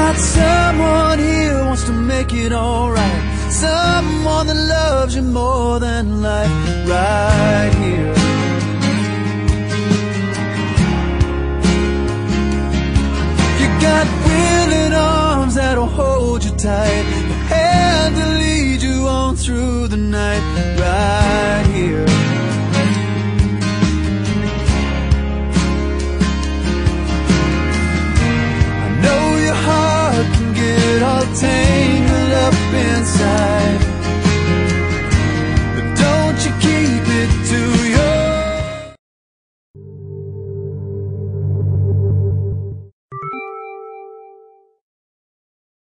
got someone here who wants to make it alright, someone that loves you more than life, right here. You got willing arms that'll hold you tight, a hand to lead you on through the night, right